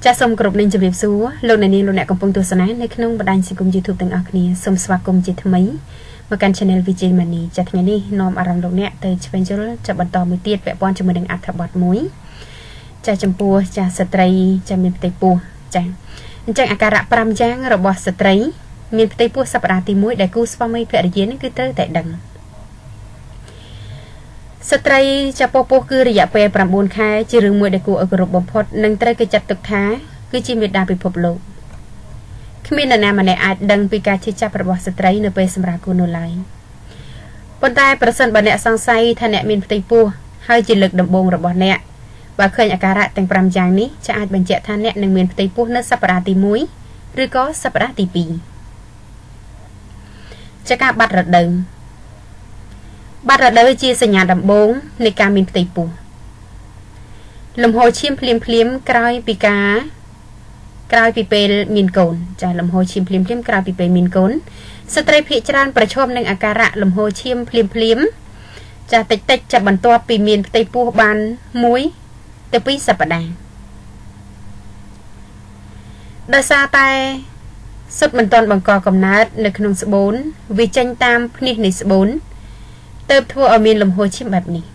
ចាសូមគោរពនឹងជម្រាបសួរលោកអ្នកនាងលោកអ្នកកំពុងទស្សនានៅក្នុងបណ្ដាញសង្គម YouTube ទាំងអស់គ្នាសូមស្វាគមន៍ជាថ្មីមកកាន់ Channel VJ Money ចាថ្ងៃនេះនាំអារម្មណ៍លោកអ្នកទៅឆ្វេងយល់ចាប់បន្តមួយទៀតពាក់ព័ន្ធជាមួយនឹងអត្ថបទមួយចាចំពោះចាស្ត្រីចាមានផ្ទៃពោះចាអញ្ចឹងអាការៈ5យ៉ាងរបស់ស្ត្រីមានផ្ទៃពោះសប្តាហ៍ទី1ដែលគូស្វាមីភរិយានឹងគឺត្រូវតែដឹងស្ត្រីចាពោះគឺរយៈពេល9ខែជារឿងមួយដែលគួរឲ្យគោរពបំផុតនិងត្រូវគេចាត់ទុកថាគឺជាមេដាពិភពលោកគ្មាននរណាម្នាក់អាចដឹងពីការឈឺចាប់របស់ស្ត្រីនៅពេលសម្រាប់គូនោះឡើយប៉ុន្តែប្រសិនបើអ្នកសង្ស័យថាអ្នកមានផ្ទៃពោះហើយជាលើកដំបូងរបស់អ្នកបើឃើញអាការៈទាំង5យ៉ាងនេះចាអាចបញ្ជាក់ថាអ្នកនឹងមានផ្ទៃពោះនៅសប្តាហ៍ទី1ឬក៏សប្តាហ៍ទី2ចាការបាត់រដូវបាត់រដូវជាសញ្ញាដំបូងនៃការមានផ្ទៃពោះលំហូរឈាមភ្លាមក្រោយពីពេលមានកូនចាលំហូរឈាមភ្លាមក្រោយពីពេលមានកូនស្ត្រីភាគច្រើនប្រឈមនឹងអាការៈលំហូរឈាមភ្លាមចាតិចចាបន្ទាប់ពីមានផ្ទៃពោះបាន1ទៅ2សប្តាហ៍ដោយសារតែសុទ្ធមិនទាន់បង្កកំណើតនៅក្នុងស្បូនវាចេញតាមភ្នេះនៃស្បូនទើបធ្វើឲ្យមានលំហូរឈាមបែបនេះ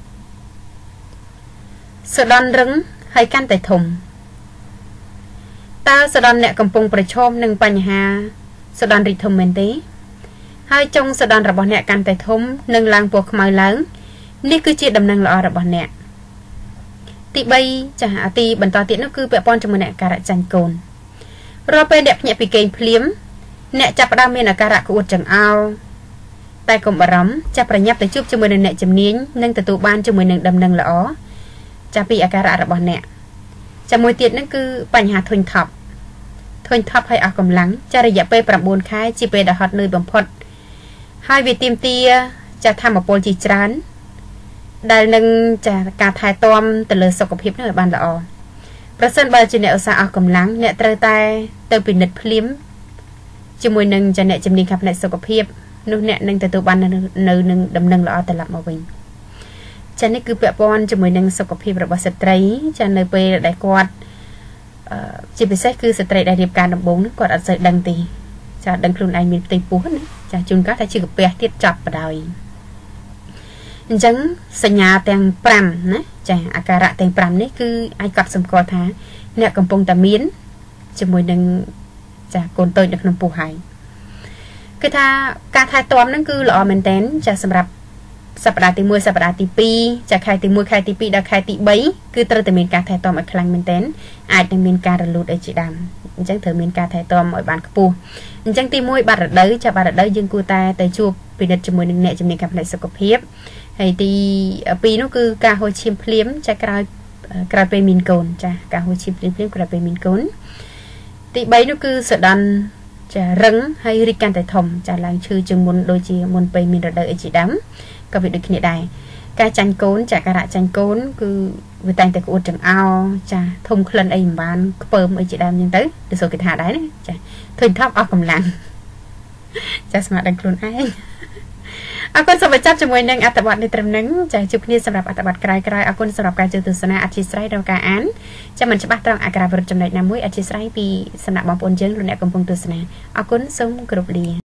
សដន់រឹងហើយកាន់តែធំតើសដន់អ្នកកំពុងប្រឈមនឹងបញ្ហាសដន់រីកធំមែនទេហើយចុងសដន់របស់អ្នកកាន់តែធំនិងឡើងពណ៌ខ្មៅឡើងនេះគឺជាដំណឹងល្អរបស់អ្នកទី3ចាទីបន្តទៀតនោះគឺពាក់ព័ន្ធជាមួយនឹងអាការៈចាញ់កូនរាល់ពេលអ្នកភ្ញាក់ពីគេងភ្លាមអ្នកចាប់ផ្ដើមមានអាការៈក្អួតចង្អោរតែកុំបារម្ភចាប់ប្រញាប់ទៅជួបជាមួយនឹងអ្នកជំនាញនិងទទួលបានជាមួយនឹងដំណឹងល្អចាប់ពីអាការៈរបស់អ្នកចាំមួយទៀតហ្នឹងគឺបញ្ហាធុញថប់ហើយអស់កម្លាំងចារយៈពេល9ខែជាពេលដែលហត់នឿយបំផុតហើយវាទាមទារចាធម្មពលជាច្រើនដែលនឹងចាការថែទាំទៅលើសុខភាពនឹងឲ្យបានល្អប្រសិនបើជាអ្នកឧស្សាហ៍អស់កម្លាំងអ្នកត្រូវតែទៅពិនិត្យភ្លាមជាមួយនឹងចាអ្នកជំនាញខាងផ្នែកសុខភាពនោះអ្នកនឹងទទួលបាននៅនឹងដំណឹងល្អត្រឡប់មកវិញចានេះគឺពាក់ព័ន្ធជាមួយនឹងសុខភាពរបស់ស្ត្រីចានៅពេលដែលគាត់ជាពិសេសគឺស្ត្រីដែលរៀបការដំបូងហ្នឹងគាត់អត់សូវដឹងទេចាដឹងខ្លួនឯងមានផ្ទៃពោះណាចាជួនកាលតែជាកាពះទៀតចាប់បដ ாய் អញ្ចឹងសញ្ញាទាំង5ណាចាអាការៈទាំង5នេះគឺអាចកត់សម្គាល់ថាអ្នកកំពុងតែមានជាមួយនឹងចាកូនតូចនៅក្នុងពោះហើយគឺថាការថែទាំហ្នឹងគឺល្អមែនតើចាសម្រាប់សប្តាហ៍ទី1សប្តាហ៍ទី2ចាខែទី1ខែទី2ដល់ខែទី3គឺត្រូវតែមានការថែទាំឲ្យខ្លាំងមែនតើអាចនឹងមានការរលូតអីជាដើមអញ្ចឹងត្រូវមានការថែទាំឲ្យបានខ្ពស់អញ្ចឹងទី1បាត់រដូវចាបាត់រដូវយើងគួរតែទៅជួបពិនិត្យជាមួយនឹងអ្នកជំនាញខាងផ្នែកសុខភាពហើយទី2នោះគឺការហូរឈាមភ្លាមចាក្រោយពេលមានកូនចាការហូរឈាមភ្លាមក្រោយពេលមានកូនទី3នោះគឺសដន់ចារឹងហើយរីកកាន់តែធំចាឡើងឈឺជាងមុនដូចជាមុនពេលមានរដូវអីជាដើមក៏វាដូចគ្នាដែរការចាញ់កូនចាការៈចាញ់កូនគឺវាតែងតែក្អួតចង្អោរចាធំក្លិនអីមិនបានខ្ពើមអីជាដើមអញ្ចឹងទៅដូចសុខគេថាដែរណាចាធុញថប់អស់កម្លាំងចាស្មារតីខ្លួនឯងអរគុណសូមបញ្ចប់ជាមួយនឹងអត្ថបទនេះត្រឹមហ្នឹងចាជួបគ្នាសម្រាប់អត្ថបទក្រោយៗអរគុណសម្រាប់ការចូលទស្សនាអធិស្ឋានដល់ការអានចាំមិនច្បាស់ត្រង់អក្ខរាវិរុទ្ធចំណុចណាមួយអធិស្ឋានពីសំណាក់បងប្អូនយើងលោកអ្នកកំពុងទស្សនាអរគុណសូមគោរពលា